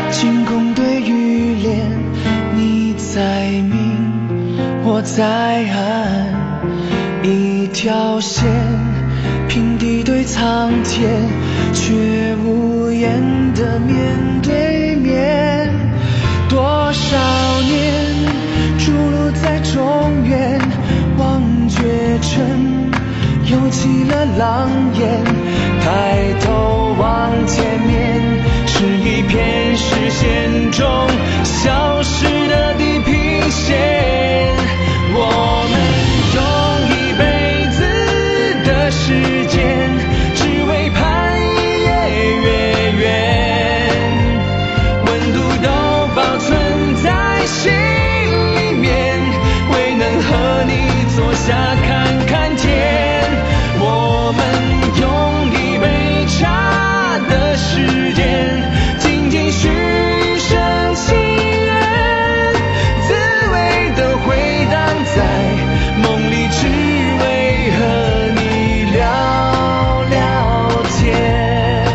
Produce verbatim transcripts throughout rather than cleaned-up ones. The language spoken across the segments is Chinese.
晴空对雨帘，你在明，我在暗，一条线，平地对苍天，却无言的面对面。多少年伫路在中原，望绝尘，又起了狼烟。抬头望前面，是一片视线中消失的地平线。我们用一辈子的时间，只为盼一夜月圆，温度都保存在心里面，未能和你坐下看看天。我们用一杯茶的时间，静静许一声心愿，滋味的回荡在梦里，只为和你聊聊天。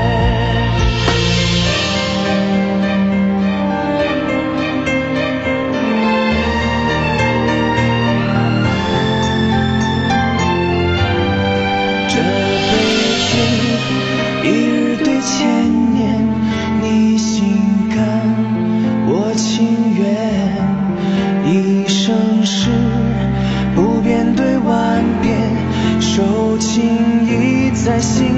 这杯酒一日对千年，你心甘我情愿，一生是不变对万变，手情意在心